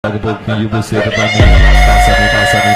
Joga um pouquinho de buceta pra mim. Passa,